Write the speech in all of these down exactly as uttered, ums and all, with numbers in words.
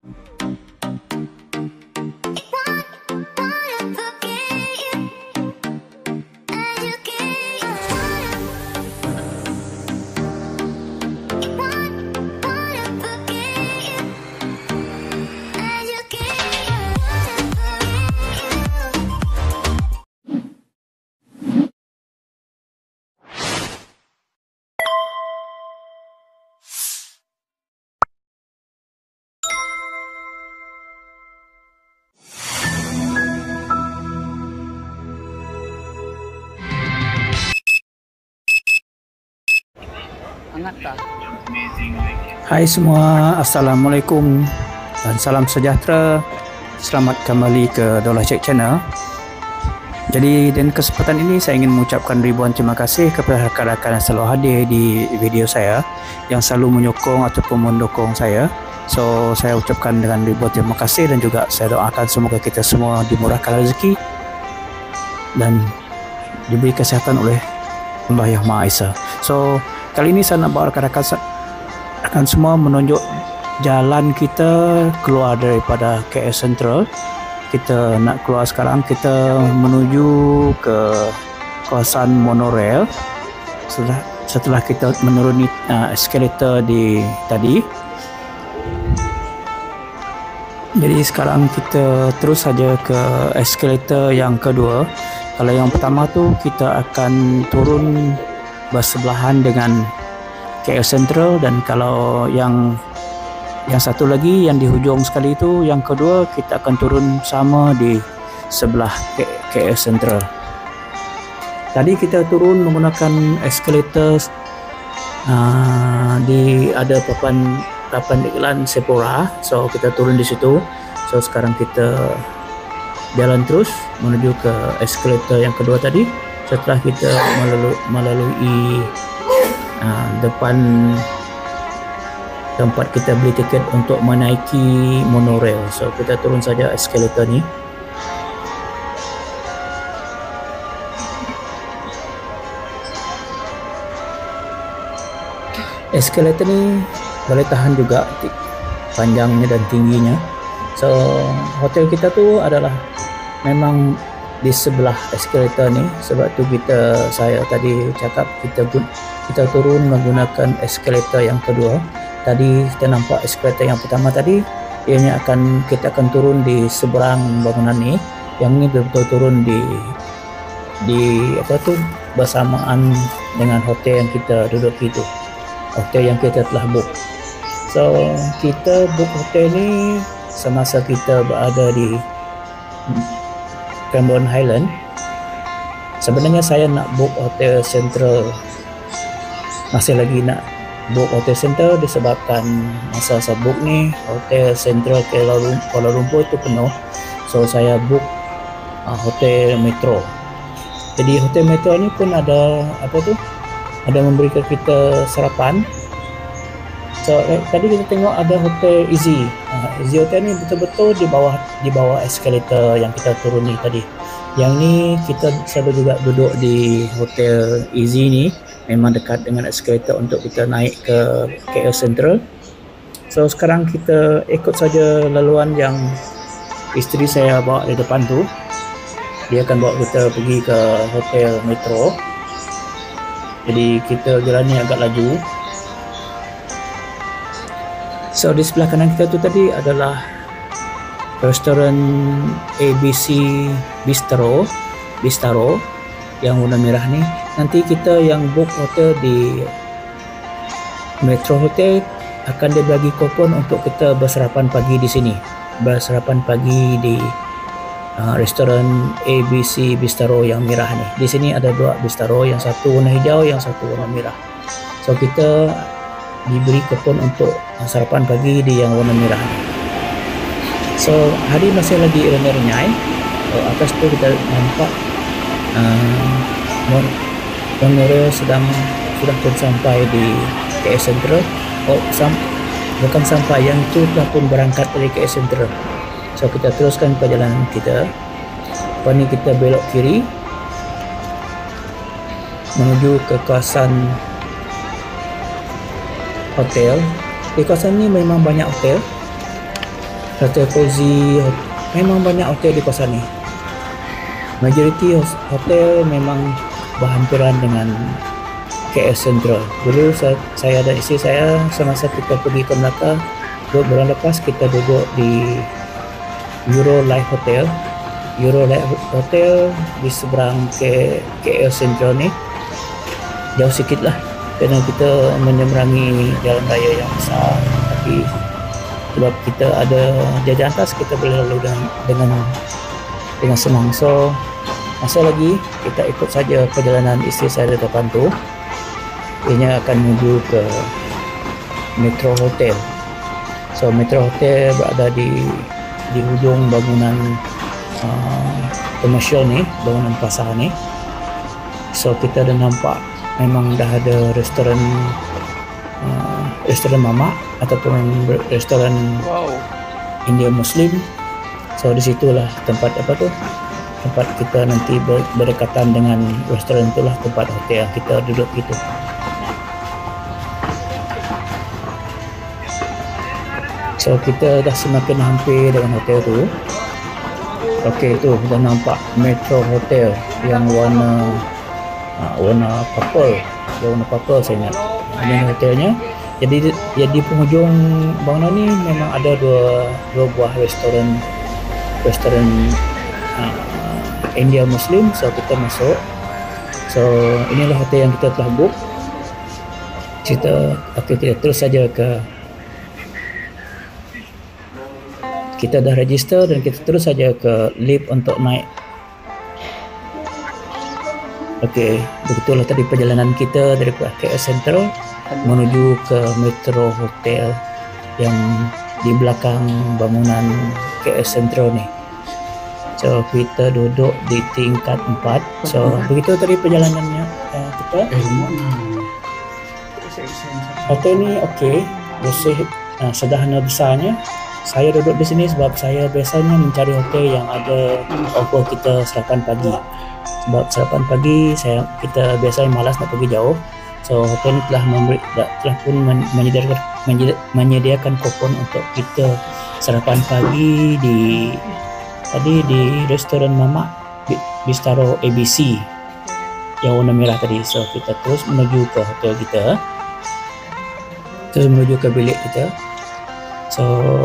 Hai semua, Assalamualaikum dan salam sejahtera. Selamat kembali ke Dollar Check Channel. Jadi dengan kesempatan ini saya ingin mengucapkan ribuan terima kasih kepada rakan-rakan yang selalu hadir di video saya, yang selalu menyokong ataupun mendukung saya. So saya ucapkan dengan ribuan terima kasih dan juga saya doakan semoga kita semua dimurahkan rezeki dan diberi kesihatan oleh Allah Yang Maha Esa. So kali ini saya nak bawa rakan-rakan akan semua menunjuk jalan kita keluar daripada K L Sentral. Kita nak keluar sekarang, kita menuju ke kawasan monorail setelah, setelah kita menuruni uh, eskalator di tadi. Jadi sekarang kita terus saja ke eskalator yang kedua. Kalau yang pertama tu kita akan turun bersebelahan dengan K L Sentral, dan kalau yang yang satu lagi yang di hujung sekali itu, yang kedua, kita akan turun sama di sebelah K L Sentral. Tadi kita turun menggunakan eskalator uh, di ada papan papan iklan Sephora, so kita turun di situ. So sekarang kita jalan terus menuju ke eskalator yang kedua tadi. Setelah kita melalui, melalui uh, depan tempat kita beli tiket untuk menaiki monorail, so kita turun saja eskalator ni. Eskalator ni boleh tahan juga panjangnya dan tingginya. So hotel kita tu adalah memang di sebelah eskalator ni, sebab tu kita saya tadi cakap kita kita turun menggunakan eskalator yang kedua. Tadi kita nampak eskalator yang pertama tadi, ianya akan kita akan turun di seberang bangunan ni. Yang ni betul-betul turun di di apa tu bersamaan dengan hotel yang kita duduk itu, hotel yang kita telah book. So kita book hotel ni semasa kita berada di Cranbourne Highland. Sebenarnya saya nak book hotel Central, masih lagi nak book hotel Central disebabkan masa saya book ni hotel Central Kuala Lumpur itu penuh. So saya book uh, hotel Metro. Jadi hotel Metro ni pun ada apa tu, ada memberikan kita sarapan. So eh, tadi kita tengok ada hotel Easy. Uh, Easy Hotel ni betul-betul di bawah di bawah eskalator yang kita turun ni tadi. Yang ni kita selalu juga duduk di hotel Easy ni, memang dekat dengan eskalator untuk kita naik ke K L Sentral. So sekarang kita ikut saja laluan yang isteri saya bawa di depan tu. Dia akan bawa kita pergi ke hotel Metro. Jadi kita jalan ni agak laju. So di sebelah kanan kita tu tadi adalah restoran A B C Bistro Bistro yang warna merah ni. Nanti kita yang book hotel di Metro Hotel akan dia bagi kupon untuk kita bersarapan pagi di sini. Bersarapan pagi di uh, restoran A B C Bistro yang merah ni. Di sini ada dua bistro, yang satu warna hijau, yang satu warna merah. So kita diberi kupon untuk sarapan pagi di yang warna merah ni. So hari masih lagi renyai-renyai. So, atas tu kita nampak uh, monorail sedang sudah pun sampai di K L Sentral. Oh, sam, bukan sampai, yang itu telah pun berangkat dari K L Sentral. So kita teruskan perjalanan kita. Lepas ni kita belok kiri menuju ke kawasan hotel. Di kawasan ni memang banyak hotel. Hotel Cozy. Memang banyak hotel di kawasan ni. Majoriti hotel memang berhampiran dengan K L Sentral. Dulu saya, saya dan isteri saya semasa kita pergi ke Melaka, dua bulan lepas kita duduk di Euro Life Hotel. Euro Life Hotel di seberang K L Sentral ni. Jauh sikit lah kerana kita menyeberangi jalan raya yang besar, tapi sebab kita ada jajan atas, kita boleh lalu dengan dengan, dengan senang. So masa lagi kita ikut saja perjalanan isteri saya di depan tu. Ianya akan menuju ke Metro Hotel. So Metro Hotel berada di di hujung bangunan uh, komersial ni, bangunan pasar ni. So kita dah nampak memang dah ada restoran uh, restoran mamak ataupun restoran Wow. India Muslim. So di situlah tempat apa tu? Tempat kita nanti ber, berdekatan dengan restoran itulah tempat hotel kita duduk itu. So kita dah semakin hampir dengan hotel tu. Okey, tu dah nampak Metro Hotel yang warna uh, warna purple, yang warna purple saya ingat. Ini hotelnya. Jadi jadi penghujung bangunan ni memang ada dua dua buah restoran restoran uh, India Muslim. So kita masuk. So inilah hotel yang kita telah book. Kita okey, kita terus saja ke, kita dah register dan kita terus saja ke lift untuk naik. Okey, begitulah tadi perjalanan kita daripada K L Sentral menuju ke Metro Hotel yang di belakang bangunan K L Sentral ni. So kita duduk di tingkat empat. So begitu tadi perjalanannya uh, kita. Hotel ni okey, bersih, uh, sederhana besarnya. Saya duduk di sini sebab saya biasanya mencari hotel yang ada offer kita sarapan pagi. Sebab sarapan pagi saya kita biasanya malas nak pergi jauh. So hotel ini telah memberi telah pun menyediakan menyediakan kupon untuk kita sarapan pagi di tadi di restoran Mamak Bistro A B C yang warna merah tadi. So kita terus menuju ke hotel kita. Terus menuju ke bilik kita. So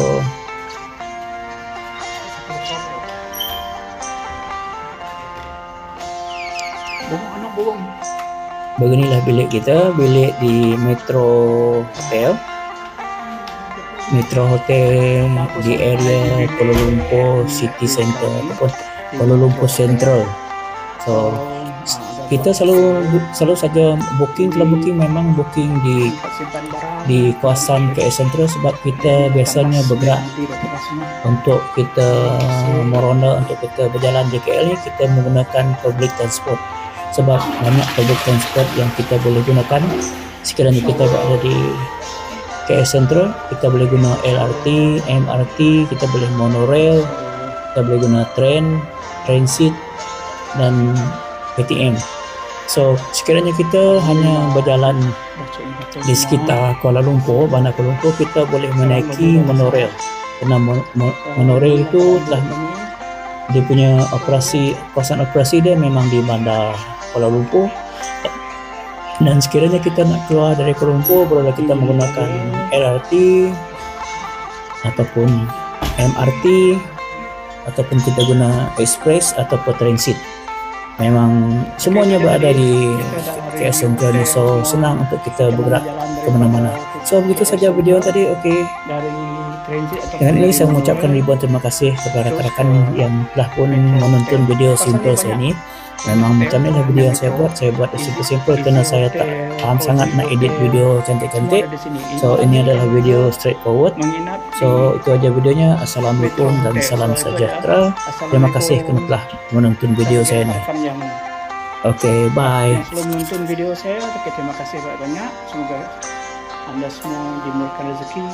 beginilah bilik kita, bilik di Metro Hotel. Metro Hotel di area Kuala Lumpur City Center ataupun Kuala Lumpur Central. So kita selalu selalu saja booking, kalau booking memang booking di di kawasan K L Sentral sebab kita biasanya bergerak untuk kita meronda, untuk kita berjalan di K L ni kita menggunakan public transport sebab banyak public transport yang kita boleh gunakan. Sekiranya kita berada di K L Sentral, kita boleh guna L R T, M R T, kita boleh monorail, kita boleh guna train, transit dan P T M. So sekiranya kita hanya berjalan di sekitar Kuala Lumpur, bandar Kuala Lumpur, kita boleh menaiki monorail. Kerana monorail itu telah dia punya operasi, kawasan operasi dia memang di bandar Kuala Lumpur. Dan sekiranya kita nak keluar dari Kuala Lumpur, bolehlah kita menggunakan L R T ataupun M R T ataupun kita guna express ataupun transit. Memang semuanya berada di K L Sentral ni, so senang untuk kita bergerak ke mana-mana. So begitu saja video tadi. Okey, dengan ini saya mengucapkan ribuan terima kasih kepada rakan-rakan yang telah pun menonton video simple saya ni. Memang macam inilah video yang saya buat. Saya buat simple-simple kerana saya tak faham sangat nak edit video cantik-cantik. So ini adalah video straightforward. So itu aja videonya. Assalamualaikum dan salam sejahtera. Terima kasih kerana telah menonton video saya ni. Oke, okay, bye. Belum menonton video saya, tapi terima kasih banyak. Semoga Anda semua dimurahkan rezeki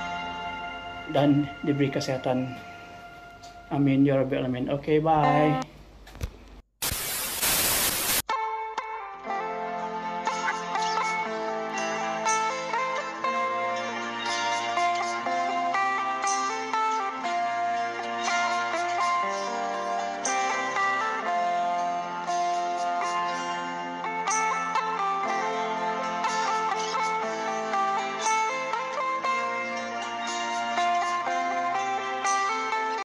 dan diberi kesehatan. Amin ya rabbal alamin. Oke, okay, bye.